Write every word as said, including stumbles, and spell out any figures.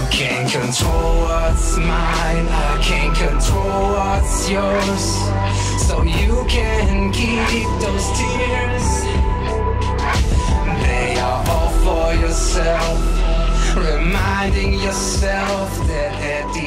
can't control what's mine, I can't control what's yours. So you can keep those tears. They are all for yourself, reminding yourself that at the